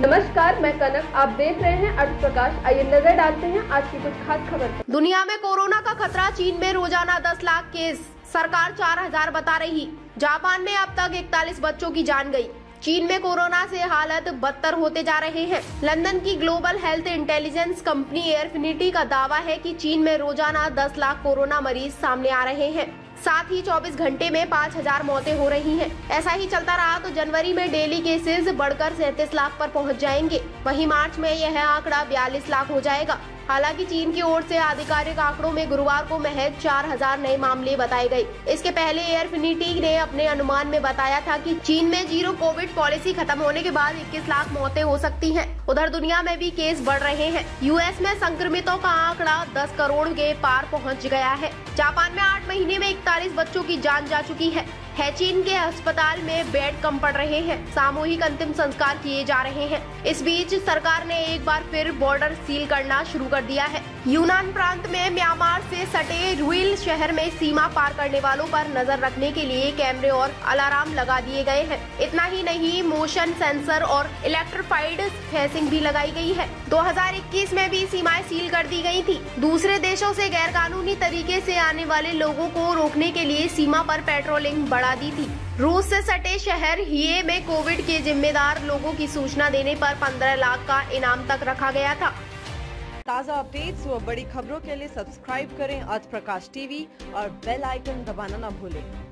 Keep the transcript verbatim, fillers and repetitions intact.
नमस्कार, मैं कनक। आप देख रहे हैं अर्थ प्रकाश। आइए नजर डालते हैं आज की कुछ खास खबर पर। दुनिया में कोरोना का खतरा। चीन में रोजाना दस लाख केस, सरकार चार हजार बता रही। जापान में अब तक इकतालीस बच्चों की जान गई। चीन में कोरोना से हालत बदतर होते जा रहे हैं। लंदन की global health intelligence company Airfinity का दावा है कि चीन में रोजाना दस लाख कोरोना मरीज सामने आ रहे हैं। साथ ही चौबीस घंटे में पाँच हजार मौतें हो रही हैं। ऐसा ही चलता रहा तो जनवरी में डेली केसेस बढ़कर सैंतीस लाख पर पहुंच जाएंगे। वहीं मार्च में यह आंकड़ा बयालीस लाख हो जाएगा। हालांकि चीन की ओर से आधिकारिक आंकड़ों में गुरुवार को महज चार हजार नए मामले बताए गए। इसके पहले एयरफिनिटी ने अपने अनुमान में बताया था कि चीन में जीरो कोविड पॉलिसी खत्म होने के बाद इक्कीस लाख मौतें हो सकती हैं। उधर दुनिया में भी केस बढ़ रहे हैं। यूएस में संक्रमितों का आंकड़ा दस करोड़ के पार पहुंच गया है। जापान में आठ महीने में इकतालीस बच्चों की जान जा चुकी है। है चीन के अस्पताल में बेड कम पड़ रहे हैं। सामूहिक अंतिम संस्कार किए जा रहे हैं। इस बीच सरकार ने एक बार फिर बॉर्डर सील करना शुरू कर दिया है। यूनान प्रांत में म्यांमार से सटे रुइल शहर में सीमा पार करने वालों पर नजर रखने के लिए कैमरे और अलार्म लगा दिए गए हैं। इतना ही नहीं, मोशन सेंसर और इलेक्ट्रिफाइड फेंसिंग भी लगाई गई है। दो हज़ार इक्कीस में भी सीमाएं सील कर दी गई थी। दूसरे देशों से गैरकानूनी तरीके से आने वाले लोगों को रोकने के लिए सीमा पर पेट्रोलिंग बढ़ा दी थी। रूस से सटे शहर हिये में कोविड के जिम्मेदार लोगों की सूचना देने पर पंद्रह लाख का इनाम तक रखा गया था। ताज़ा अपडेट्स व बड़ी खबरों के लिए सब्सक्राइब करें आज प्रकाश टीवी और बेल आइकन दबाना न भूलें।